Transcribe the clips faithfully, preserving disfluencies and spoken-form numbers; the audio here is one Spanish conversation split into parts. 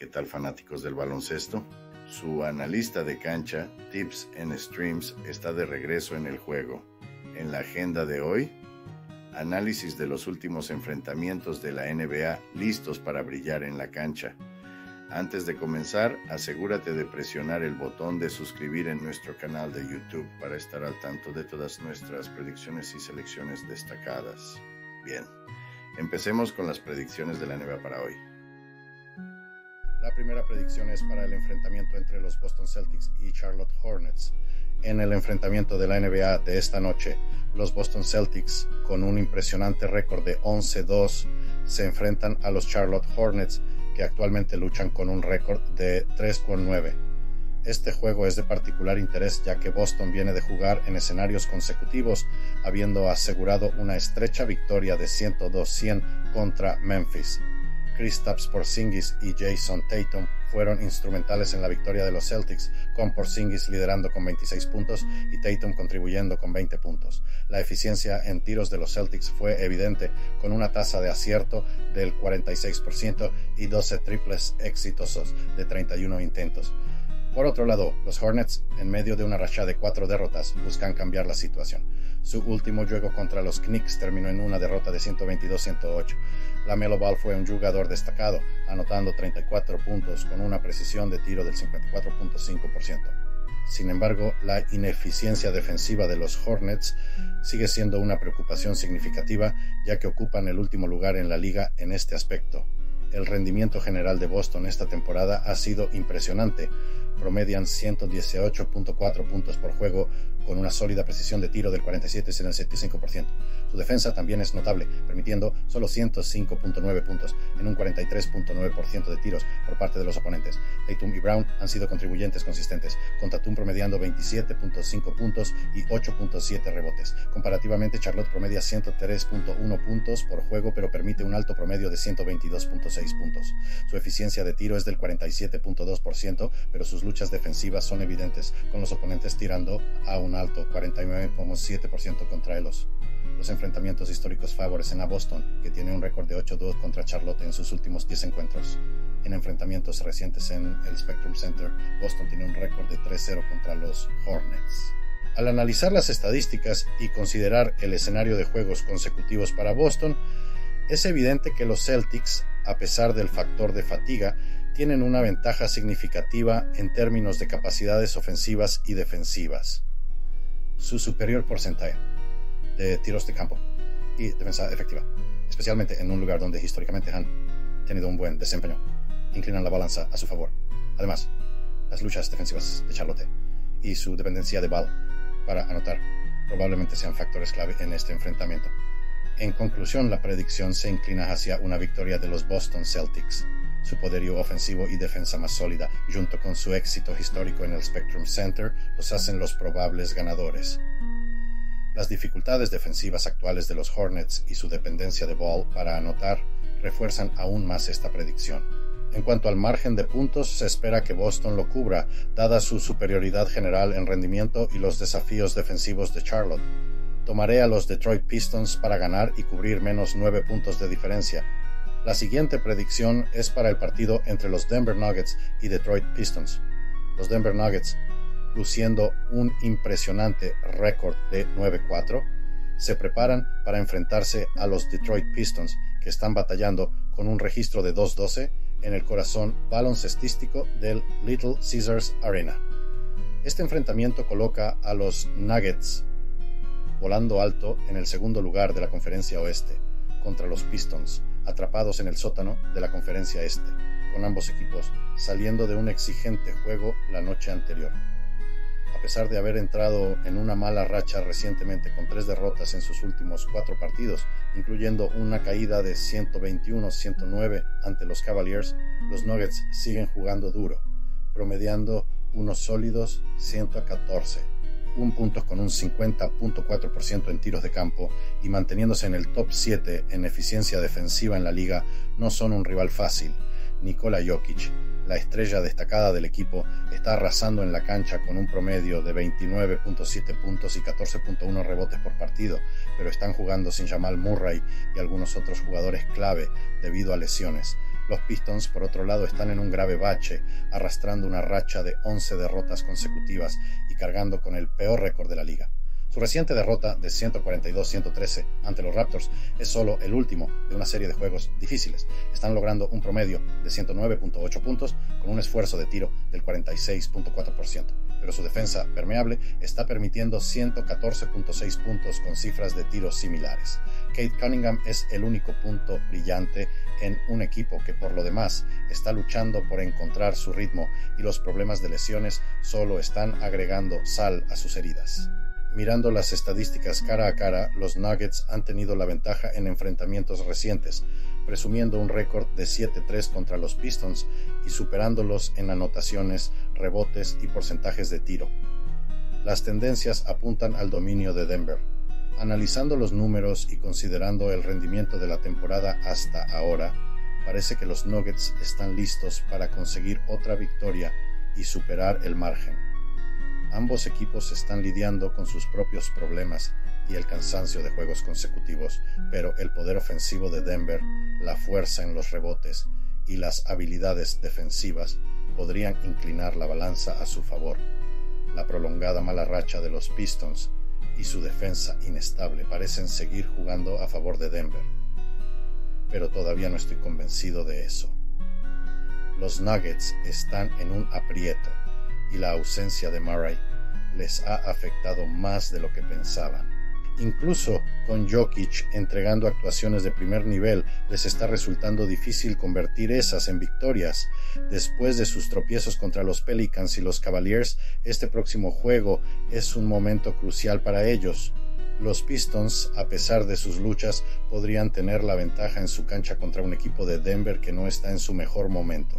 ¿Qué tal, fanáticos del baloncesto? Su analista de cancha, Tips and Streams, está de regreso en el juego. En la agenda de hoy, análisis de los últimos enfrentamientos de la N B A listos para brillar en la cancha. Antes de comenzar, asegúrate de presionar el botón de suscribir en nuestro canal de YouTube para estar al tanto de todas nuestras predicciones y selecciones destacadas. Bien, empecemos con las predicciones de la N B A para hoy. La primera predicción es para el enfrentamiento entre los Boston Celtics y Charlotte Hornets. En el enfrentamiento de la N B A de esta noche, los Boston Celtics, con un impresionante récord de once dos, se enfrentan a los Charlotte Hornets, que actualmente luchan con un récord de tres nueve. Este juego es de particular interés ya que Boston viene de jugar en escenarios consecutivos, habiendo asegurado una estrecha victoria de ciento dos a cien contra Memphis. Kristaps Porzingis y Jason Tatum fueron instrumentales en la victoria de los Celtics, con Porzingis liderando con veintiséis puntos y Tatum contribuyendo con veinte puntos. La eficiencia en tiros de los Celtics fue evidente, con una tasa de acierto del cuarenta y seis por ciento y doce triples exitosos de treinta y uno intentos. Por otro lado, los Hornets, en medio de una racha de cuatro derrotas, buscan cambiar la situación. Su último juego contra los Knicks terminó en una derrota de ciento veintidós a ciento ocho. LaMelo Ball fue un jugador destacado, anotando treinta y cuatro puntos con una precisión de tiro del cincuenta y cuatro punto cinco por ciento. Sin embargo, la ineficiencia defensiva de los Hornets sigue siendo una preocupación significativa, ya que ocupan el último lugar en la liga en este aspecto. El rendimiento general de Boston esta temporada ha sido impresionante. Promedian ciento dieciocho punto cuatro puntos por juego con una sólida precisión de tiro del cuarenta y siete a setenta y cinco por ciento. Su defensa también es notable, permitiendo solo ciento cinco punto nueve puntos en un cuarenta y tres punto nueve por ciento de tiros por parte de los oponentes. Tatum y Brown han sido contribuyentes consistentes, con Tatum promediando veintisiete punto cinco puntos y ocho punto siete rebotes. Comparativamente, Charlotte promedia ciento tres punto uno puntos por juego, pero permite un alto promedio de ciento veintidós punto seis puntos. Su eficiencia de tiro es del cuarenta y siete punto dos por ciento, pero sus luchas defensivas son evidentes, con los oponentes tirando a un alto cuarenta y nueve punto siete por ciento contra ellos. Los enfrentamientos históricos favorecen a Boston, que tiene un récord de ocho dos contra Charlotte en sus últimos diez encuentros. En enfrentamientos recientes en el Spectrum Center, Boston tiene un récord de tres cero contra los Hornets. Al analizar las estadísticas y considerar el escenario de juegos consecutivos para Boston, es evidente que los Celtics, a pesar del factor de fatiga, tienen una ventaja significativa en términos de capacidades ofensivas y defensivas. Su superior porcentaje de tiros de campo y defensa efectiva, especialmente en un lugar donde históricamente han tenido un buen desempeño, inclinan la balanza a su favor. Además, las luchas defensivas de Charlotte y su dependencia de Ball para anotar probablemente sean factores clave en este enfrentamiento. En conclusión, la predicción se inclina hacia una victoria de los Boston Celtics. Su poderío ofensivo y defensa más sólida, junto con su éxito histórico en el Spectrum Center, los hacen los probables ganadores. Las dificultades defensivas actuales de los Hornets y su dependencia de Ball para anotar refuerzan aún más esta predicción. En cuanto al margen de puntos, se espera que Boston lo cubra, dada su superioridad general en rendimiento y los desafíos defensivos de Charlotte. Tomaré a los Detroit Pistons para ganar y cubrir menos nueve puntos de diferencia. La siguiente predicción es para el partido entre los Denver Nuggets y Detroit Pistons. Los Denver Nuggets, luciendo un impresionante récord de nueve cuatro, se preparan para enfrentarse a los Detroit Pistons, que están batallando con un registro de dos doce en el corazón baloncestístico del Little Caesars Arena. Este enfrentamiento coloca a los Nuggets volando alto en el segundo lugar de la Conferencia Oeste, contra los Pistons, atrapados en el sótano de la Conferencia Este, con ambos equipos saliendo de un exigente juego la noche anterior. A pesar de haber entrado en una mala racha recientemente con tres derrotas en sus últimos cuatro partidos, incluyendo una caída de ciento veintiuno a ciento nueve ante los Cavaliers, los Nuggets siguen jugando duro, promediando unos sólidos ciento catorce. Un punto con un cincuenta punto cuatro por ciento en tiros de campo y manteniéndose en el top siete en eficiencia defensiva en la liga, no son un rival fácil. Nikola Jokic, la estrella destacada del equipo, está arrasando en la cancha con un promedio de veintinueve punto siete puntos y catorce punto uno rebotes por partido, pero están jugando sin Jamal Murray y algunos otros jugadores clave debido a lesiones. Los Pistons, por otro lado, están en un grave bache, arrastrando una racha de once derrotas consecutivas y cargando con el peor récord de la liga. Su reciente derrota de ciento cuarenta y dos a ciento trece ante los Raptors es solo el último de una serie de juegos difíciles. Están logrando un promedio de ciento nueve punto ocho puntos con un esfuerzo de tiro del cuarenta y seis punto cuatro por ciento, pero su defensa permeable está permitiendo ciento catorce punto seis puntos con cifras de tiros similares. Cade Cunningham es el único punto brillante en un equipo que por lo demás está luchando por encontrar su ritmo y los problemas de lesiones solo están agregando sal a sus heridas. Mirando las estadísticas cara a cara, los Nuggets han tenido la ventaja en enfrentamientos recientes, presumiendo un récord de siete tres contra los Pistons y superándolos en anotaciones, rebotes y porcentajes de tiro. Las tendencias apuntan al dominio de Denver. Analizando los números y considerando el rendimiento de la temporada hasta ahora, parece que los Nuggets están listos para conseguir otra victoria y superar el margen. Ambos equipos están lidiando con sus propios problemas y el cansancio de juegos consecutivos, pero el poder ofensivo de Denver, la fuerza en los rebotes y las habilidades defensivas podrían inclinar la balanza a su favor. La prolongada mala racha de los Pistons y su defensa inestable parecen seguir jugando a favor de Denver, pero todavía no estoy convencido de eso. Los Nuggets están en un aprieto y la ausencia de Murray les ha afectado más de lo que pensaban. Incluso con Jokic entregando actuaciones de primer nivel, les está resultando difícil convertir esas en victorias. Después de sus tropiezos contra los Pelicans y los Cavaliers, este próximo juego es un momento crucial para ellos. Los Pistons, a pesar de sus luchas, podrían tener la ventaja en su cancha contra un equipo de Denver que no está en su mejor momento.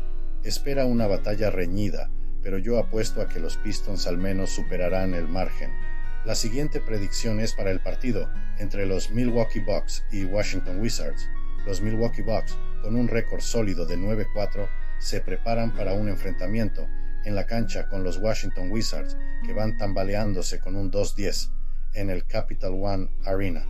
Espera una batalla reñida, pero yo apuesto a que los Pistons al menos superarán el margen. La siguiente predicción es para el partido entre los Milwaukee Bucks y Washington Wizards. Los Milwaukee Bucks, con un récord sólido de nueve cuatro, se preparan para un enfrentamiento en la cancha con los Washington Wizards, que van tambaleándose con un dos diez en el Capital One Arena.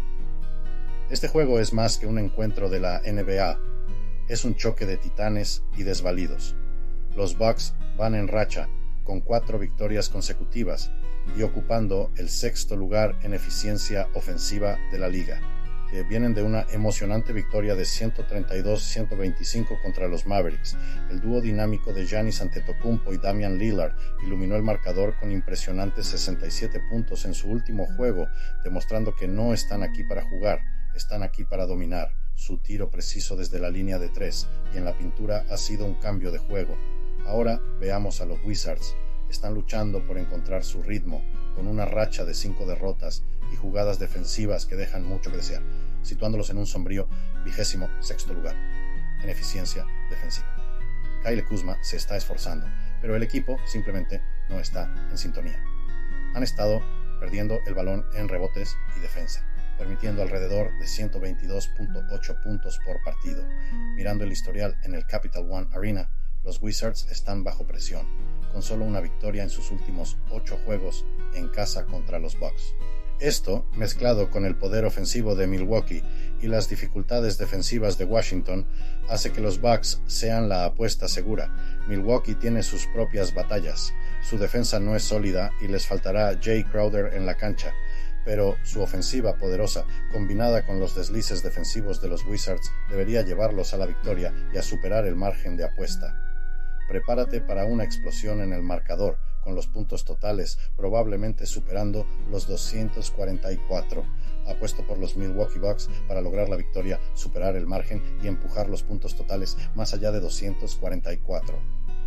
Este juego es más que un encuentro de la N B A, es un choque de titanes y desvalidos. Los Bucks van en racha, con cuatro victorias consecutivas y ocupando el sexto lugar en eficiencia ofensiva de la liga, que vienen de una emocionante victoria de ciento treinta y dos a ciento veinticinco contra los Mavericks. El dúo dinámico de Giannis Antetokounmpo y Damian Lillard iluminó el marcador con impresionantes sesenta y siete puntos en su último juego, demostrando que no están aquí para jugar, están aquí para dominar. Su tiro preciso desde la línea de tres y en la pintura ha sido un cambio de juego. Ahora veamos a los Wizards. Están luchando por encontrar su ritmo, con una racha de cinco derrotas y jugadas defensivas que dejan mucho que desear, situándolos en un sombrío vigésimo sexto lugar en eficiencia defensiva. Kyle Kuzma se está esforzando, pero el equipo simplemente no está en sintonía. Han estado perdiendo el balón en rebotes y defensa, permitiendo alrededor de ciento veintidós punto ocho puntos por partido. Mirando el historial en el Capital One Arena, los Wizards están bajo presión, con solo una victoria en sus últimos ocho juegos en casa contra los Bucks. Esto, mezclado con el poder ofensivo de Milwaukee y las dificultades defensivas de Washington, hace que los Bucks sean la apuesta segura. Milwaukee tiene sus propias batallas, su defensa no es sólida y les faltará Jay Crowder en la cancha, pero su ofensiva poderosa, combinada con los deslices defensivos de los Wizards, debería llevarlos a la victoria y a superar el margen de apuesta. Prepárate para una explosión en el marcador, con los puntos totales probablemente superando los doscientos cuarenta y cuatro. Apuesto por los Milwaukee Bucks para lograr la victoria, superar el margen y empujar los puntos totales más allá de doscientos cuarenta y cuatro.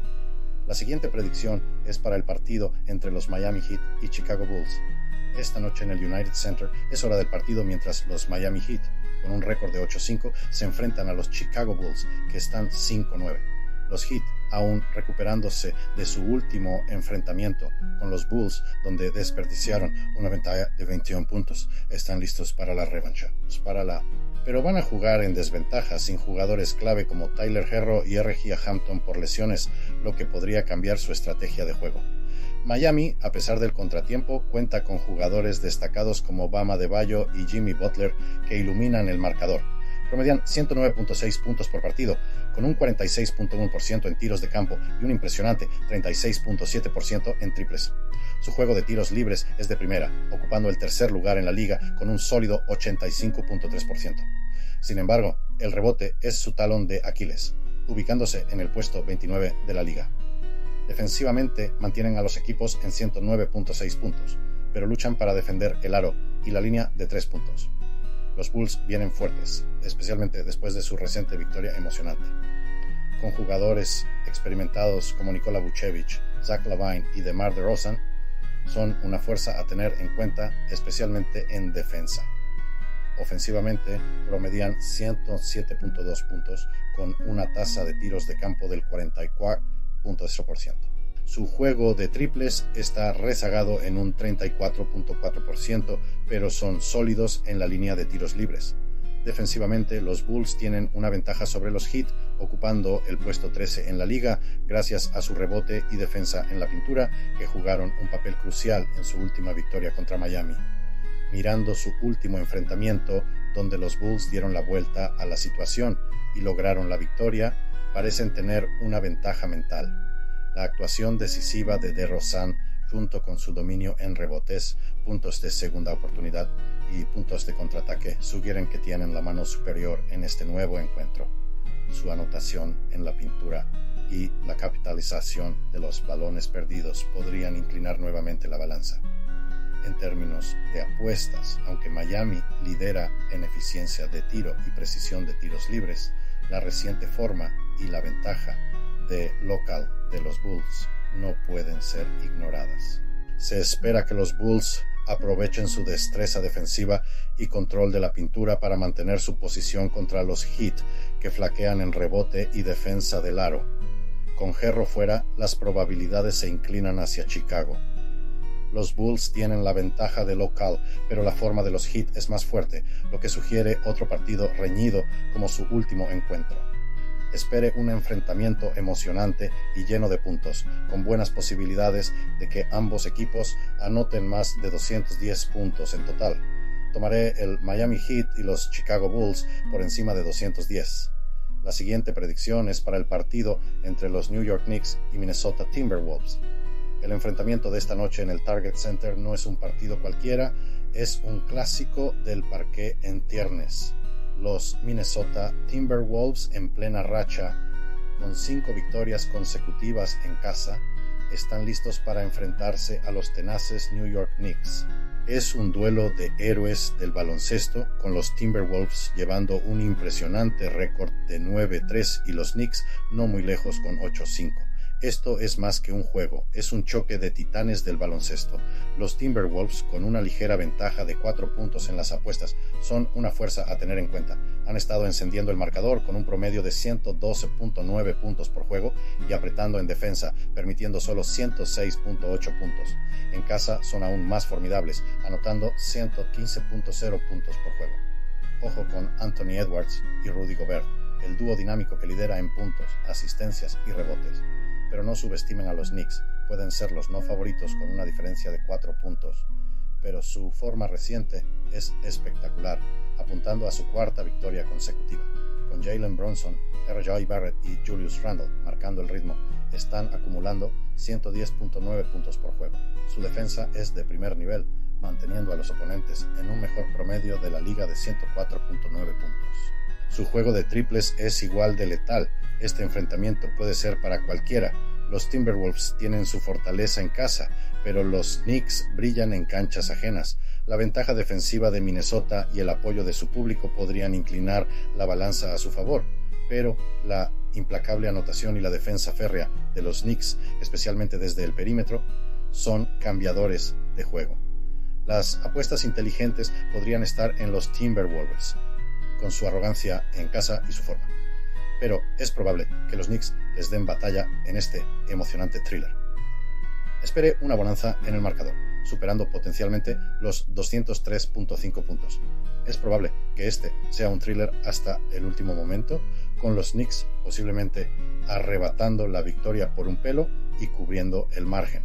La siguiente predicción es para el partido entre los Miami Heat y Chicago Bulls. Esta noche en el United Center es hora del partido mientras los Miami Heat, con un récord de ocho cinco, se enfrentan a los Chicago Bulls, que están cinco nueve. Los Heat, aún recuperándose de su último enfrentamiento con los Bulls, donde desperdiciaron una ventaja de veintiún puntos, están listos para la revancha, para la... pero van a jugar en desventaja sin jugadores clave como Tyler Herro y R J Hampton por lesiones, lo que podría cambiar su estrategia de juego. Miami, a pesar del contratiempo, cuenta con jugadores destacados como Bam Adebayo y Jimmy Butler que iluminan el marcador. promedian ciento nueve punto seis puntos por partido, con un cuarenta y seis punto uno por ciento en tiros de campo y un impresionante treinta y seis punto siete por ciento en triples. Su juego de tiros libres es de primera, ocupando el tercer lugar en la liga con un sólido ochenta y cinco punto tres por ciento. Sin embargo, el rebote es su talón de Aquiles, ubicándose en el puesto veintinueve de la liga. Defensivamente mantienen a los equipos en ciento nueve punto seis puntos, pero luchan para defender el aro y la línea de tres puntos. Los Bulls vienen fuertes, especialmente después de su reciente victoria emocionante. Con jugadores experimentados como Nikola Vucevic, Zach LaVine y DeMar DeRozan, son una fuerza a tener en cuenta, especialmente en defensa. Ofensivamente, promedian ciento siete punto dos puntos con una tasa de tiros de campo del cuarenta y cuatro punto cero por ciento. Su juego de triples está rezagado en un treinta y cuatro punto cuatro por ciento, pero son sólidos en la línea de tiros libres. Defensivamente, los Bulls tienen una ventaja sobre los Heat, ocupando el puesto trece en la liga gracias a su rebote y defensa en la pintura, que jugaron un papel crucial en su última victoria contra Miami. Mirando su último enfrentamiento, donde los Bulls dieron la vuelta a la situación y lograron la victoria, parecen tener una ventaja mental. La actuación decisiva de DeRozan, junto con su dominio en rebotes, puntos de segunda oportunidad y puntos de contraataque, sugieren que tienen la mano superior en este nuevo encuentro. Su anotación en la pintura y la capitalización de los balones perdidos podrían inclinar nuevamente la balanza. En términos de apuestas, aunque Miami lidera en eficiencia de tiro y precisión de tiros libres, la reciente forma y la ventaja de local de los Bulls no pueden ser ignoradas. Se espera que los Bulls aprovechen su destreza defensiva y control de la pintura para mantener su posición contra los Heat, que flaquean en rebote y defensa del aro. Con Herro fuera, las probabilidades se inclinan hacia Chicago. Los Bulls tienen la ventaja de local, pero la forma de los Heat es más fuerte, lo que sugiere otro partido reñido como su último encuentro. Espere un enfrentamiento emocionante y lleno de puntos, con buenas posibilidades de que ambos equipos anoten más de doscientos diez puntos en total. Tomaré el Miami Heat y los Chicago Bulls por encima de doscientos diez. La siguiente predicción es para el partido entre los New York Knicks y Minnesota Timberwolves. El enfrentamiento de esta noche en el Target Center no es un partido cualquiera, es un clásico del parqué en tiernes. Los Minnesota Timberwolves, en plena racha, con cinco victorias consecutivas en casa, están listos para enfrentarse a los tenaces New York Knicks. Es un duelo de héroes del baloncesto, con los Timberwolves llevando un impresionante récord de nueve tres y los Knicks no muy lejos con ocho cinco. Esto es más que un juego, es un choque de titanes del baloncesto. Los Timberwolves, con una ligera ventaja de cuatro puntos en las apuestas, son una fuerza a tener en cuenta. Han estado encendiendo el marcador con un promedio de ciento doce punto nueve puntos por juego y apretando en defensa, permitiendo solo ciento seis punto ocho puntos. En casa son aún más formidables, anotando ciento quince punto cero puntos por juego. Ojo con Anthony Edwards y Rudy Gobert, el dúo dinámico que lidera en puntos, asistencias y rebotes. Pero no subestimen a los Knicks, pueden ser los no favoritos con una diferencia de cuatro puntos, pero su forma reciente es espectacular, apuntando a su cuarta victoria consecutiva. Con Jalen Brunson, R J Barrett y Julius Randle marcando el ritmo, están acumulando ciento diez punto nueve puntos por juego. Su defensa es de primer nivel, manteniendo a los oponentes en un mejor promedio de la liga de ciento cuatro punto nueve puntos. Su juego de triples es igual de letal. Este enfrentamiento puede ser para cualquiera. Los Timberwolves tienen su fortaleza en casa, pero los Knicks brillan en canchas ajenas. La ventaja defensiva de Minnesota y el apoyo de su público podrían inclinar la balanza a su favor, pero la implacable anotación y la defensa férrea de los Knicks, especialmente desde el perímetro, son cambiadores de juego. Las apuestas inteligentes podrían estar en los Timberwolves, con su arrogancia en casa y su forma. Pero es probable que los Knicks les den batalla en este emocionante thriller. Espere una bonanza en el marcador, superando potencialmente los doscientos tres punto cinco puntos. Es probable que este sea un thriller hasta el último momento, con los Knicks posiblemente arrebatando la victoria por un pelo y cubriendo el margen.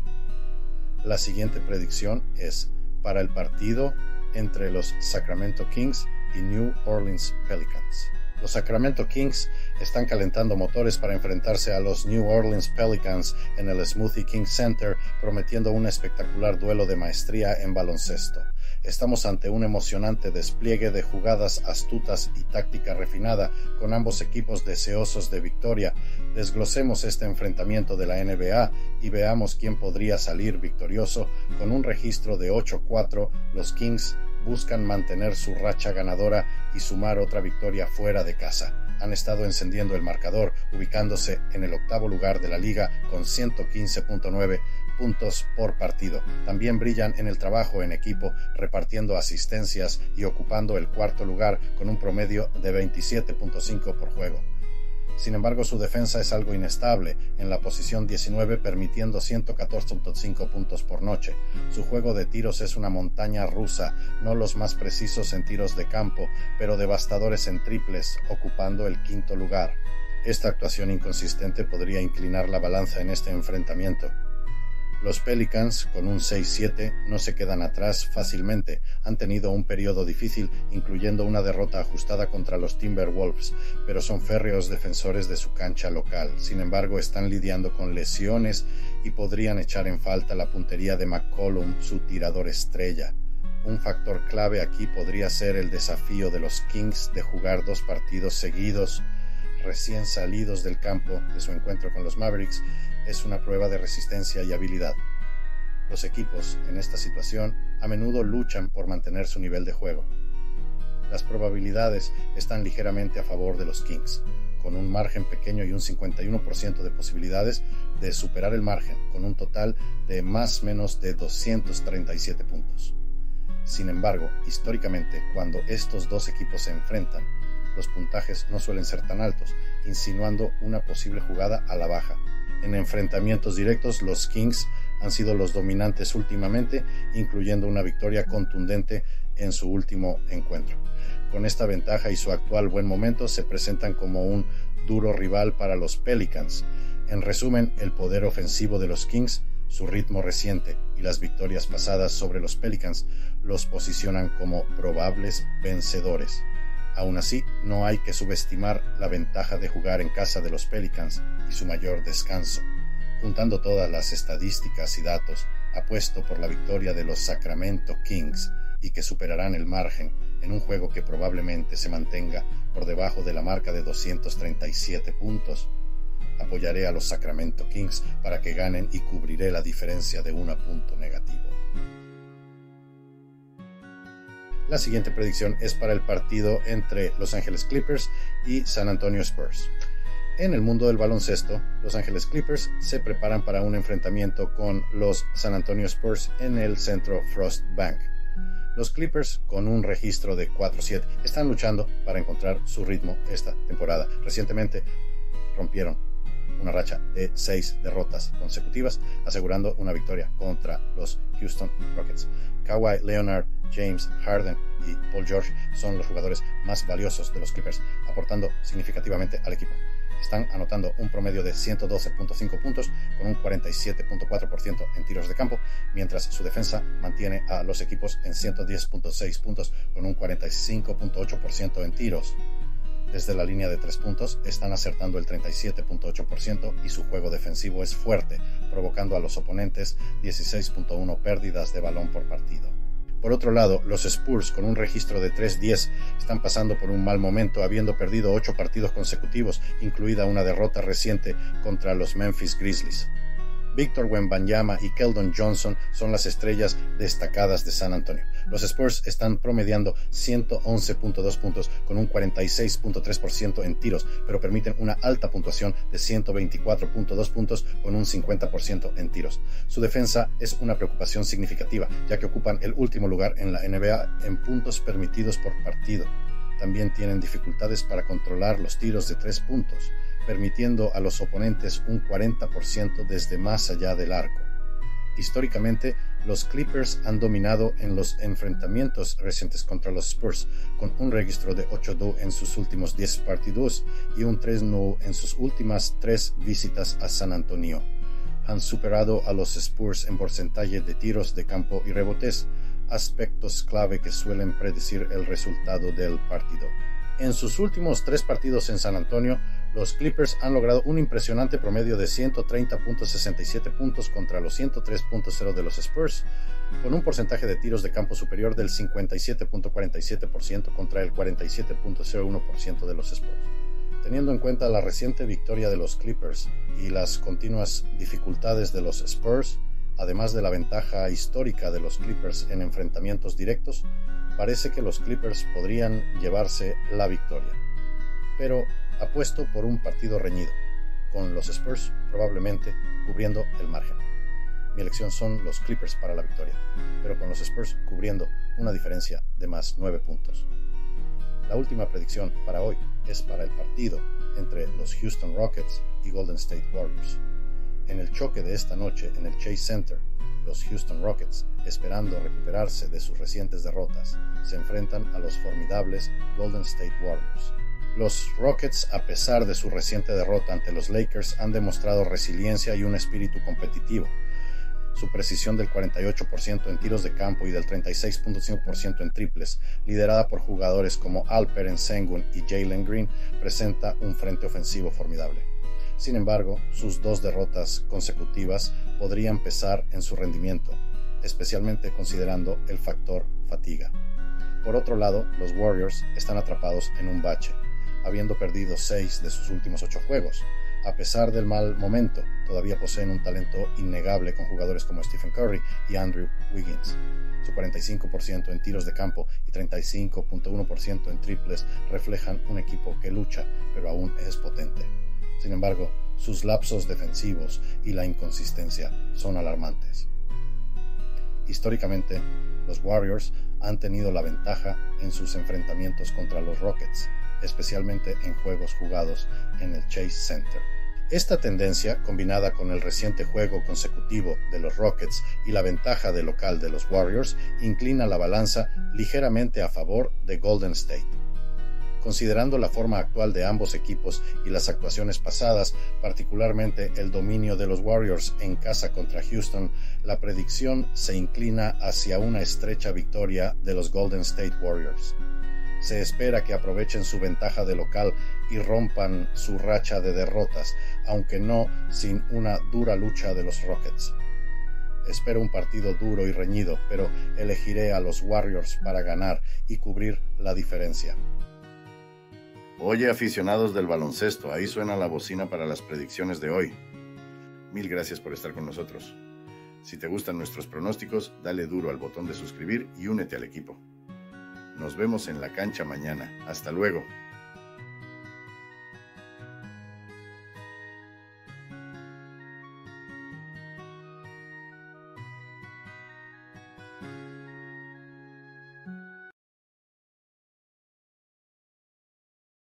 La siguiente predicción es para el partido entre los Sacramento Kings y New Orleans Pelicans. Los Sacramento Kings están calentando motores para enfrentarse a los New Orleans Pelicans en el Smoothie King Center, prometiendo un espectacular duelo de maestría en baloncesto. Estamos ante un emocionante despliegue de jugadas astutas y táctica refinada, con ambos equipos deseosos de victoria. Desglosemos este enfrentamiento de la N B A y veamos quién podría salir victorioso. Con un registro de ocho cuatro, los Kings buscan mantener su racha ganadora y sumar otra victoria fuera de casa. Han estado encendiendo el marcador, ubicándose en el octavo lugar de la liga con ciento quince punto nueve puntos por partido. También brillan en el trabajo en equipo, repartiendo asistencias y ocupando el cuarto lugar con un promedio de veintisiete punto cinco por juego. Sin embargo, su defensa es algo inestable, en la posición diecinueve, permitiendo ciento catorce punto cinco puntos por noche. Su juego de tiros es una montaña rusa, no los más precisos en tiros de campo, pero devastadores en triples, ocupando el quinto lugar. Esta actuación inconsistente podría inclinar la balanza en este enfrentamiento. Los Pelicans, con un seis siete, no se quedan atrás fácilmente. Han tenido un periodo difícil, incluyendo una derrota ajustada contra los Timberwolves, pero son férreos defensores de su cancha local. Sin embargo, están lidiando con lesiones y podrían echar en falta la puntería de McCollum, su tirador estrella. Un factor clave aquí podría ser el desafío de los Kings de jugar dos partidos seguidos. Recién salidos del campo de su encuentro con los Mavericks, es una prueba de resistencia y habilidad. Los equipos en esta situación a menudo luchan por mantener su nivel de juego. Las probabilidades están ligeramente a favor de los Kings, con un margen pequeño y un cincuenta y uno por ciento de posibilidades de superar el margen, con un total de más o menos de doscientos treinta y siete puntos. Sin embargo, históricamente, cuando estos dos equipos se enfrentan, los puntajes no suelen ser tan altos, insinuando una posible jugada a la baja. En enfrentamientos directos, los Kings han sido los dominantes últimamente, incluyendo una victoria contundente en su último encuentro. Con esta ventaja y su actual buen momento, se presentan como un duro rival para los Pelicans. En resumen, el poder ofensivo de los Kings, su ritmo reciente y las victorias pasadas sobre los Pelicans los posicionan como probables vencedores. Aún así, no hay que subestimar la ventaja de jugar en casa de los Pelicans y su mayor descanso. Juntando todas las estadísticas y datos, apuesto por la victoria de los Sacramento Kings y que superarán el margen en un juego que probablemente se mantenga por debajo de la marca de doscientos treinta y siete puntos. Apoyaré a los Sacramento Kings para que ganen y cubriré la diferencia de un punto negativo. La siguiente predicción es para el partido entre Los Ángeles Clippers y San Antonio Spurs. En el mundo del baloncesto, Los Ángeles Clippers se preparan para un enfrentamiento con los San Antonio Spurs en el centro Frost Bank. Los Clippers, con un registro de cuatro siete, están luchando para encontrar su ritmo esta temporada. Recientemente rompieron una racha de seis derrotas consecutivas, asegurando una victoria contra los Houston Rockets. Kawhi Leonard, James Harden y Paul George son los jugadores más valiosos de los Clippers, aportando significativamente al equipo. Están anotando un promedio de ciento doce punto cinco puntos con un cuarenta y siete punto cuatro por ciento en tiros de campo, mientras su defensa mantiene a los equipos en ciento diez punto seis puntos con un cuarenta y cinco punto ocho por ciento en tiros. Desde la línea de tres puntos están acertando el treinta y siete punto ocho por ciento y su juego defensivo es fuerte, provocando a los oponentes dieciséis punto uno pérdidas de balón por partido. Por otro lado, los Spurs, con un registro de tres diez, están pasando por un mal momento, habiendo perdido ocho partidos consecutivos, incluida una derrota reciente contra los Memphis Grizzlies. Victor Wembanyama y Keldon Johnson son las estrellas destacadas de San Antonio. Los Spurs están promediando ciento once punto dos puntos con un cuarenta y seis punto tres por ciento en tiros, pero permiten una alta puntuación de ciento veinticuatro punto dos puntos con un cincuenta por ciento en tiros. Su defensa es una preocupación significativa, ya que ocupan el último lugar en la N B A en puntos permitidos por partido. También tienen dificultades para controlar los tiros de tres puntos, permitiendo a los oponentes un cuarenta por ciento desde más allá del arco. Históricamente, los Clippers han dominado en los enfrentamientos recientes contra los Spurs, con un registro de ocho dos en sus últimos diez partidos y un tres nueve en sus últimas tres visitas a San Antonio. Han superado a los Spurs en porcentaje de tiros de campo y rebotes, aspectos clave que suelen predecir el resultado del partido. En sus últimos tres partidos en San Antonio, los Clippers han logrado un impresionante promedio de ciento treinta punto sesenta y siete puntos contra los ciento tres punto cero de los Spurs, con un porcentaje de tiros de campo superior del cincuenta y siete punto cuarenta y siete por ciento contra el cuarenta y siete punto cero uno por ciento de los Spurs. Teniendo en cuenta la reciente victoria de los Clippers y las continuas dificultades de los Spurs, además de la ventaja histórica de los Clippers en enfrentamientos directos, parece que los Clippers podrían llevarse la victoria. Pero apuesto por un partido reñido, con los Spurs probablemente cubriendo el margen. Mi elección son los Clippers para la victoria, pero con los Spurs cubriendo una diferencia de más nueve puntos. La última predicción para hoy es para el partido entre los Houston Rockets y Golden State Warriors. En el choque de esta noche en el Chase Center, los Houston Rockets, esperando recuperarse de sus recientes derrotas, se enfrentan a los formidables Golden State Warriors. Los Rockets, a pesar de su reciente derrota ante los Lakers, han demostrado resiliencia y un espíritu competitivo. Su precisión del cuarenta y ocho por ciento en tiros de campo y del treinta y seis punto cinco por ciento en triples, liderada por jugadores como Alperen Sengun y Jalen Green, presenta un frente ofensivo formidable. Sin embargo, sus dos derrotas consecutivas podrían pesar en su rendimiento, especialmente considerando el factor fatiga. Por otro lado, los Warriors están atrapados en un bache, habiendo perdido seis de sus últimos ocho juegos. A pesar del mal momento, todavía poseen un talento innegable con jugadores como Stephen Curry y Andrew Wiggins. Su cuarenta y cinco por ciento en tiros de campo y treinta y cinco punto uno por ciento en triples reflejan un equipo que lucha, pero aún es potente. Sin embargo, sus lapsos defensivos y la inconsistencia son alarmantes. Históricamente, los Warriors han tenido la ventaja en sus enfrentamientos contra los Rockets, especialmente en juegos jugados en el Chase Center. Esta tendencia, combinada con el reciente juego consecutivo de los Rockets y la ventaja de local de los Warriors, inclina la balanza ligeramente a favor de Golden State. Considerando la forma actual de ambos equipos y las actuaciones pasadas, particularmente el dominio de los Warriors en casa contra Houston, la predicción se inclina hacia una estrecha victoria de los Golden State Warriors. Se espera que aprovechen su ventaja de local y rompan su racha de derrotas, aunque no sin una dura lucha de los Rockets. Espero un partido duro y reñido, pero elegiré a los Warriors para ganar y cubrir la diferencia. Oye, aficionados del baloncesto, ahí suena la bocina para las predicciones de hoy. Mil gracias por estar con nosotros. Si te gustan nuestros pronósticos, dale duro al botón de suscribir y únete al equipo. Nos vemos en la cancha mañana. Hasta luego.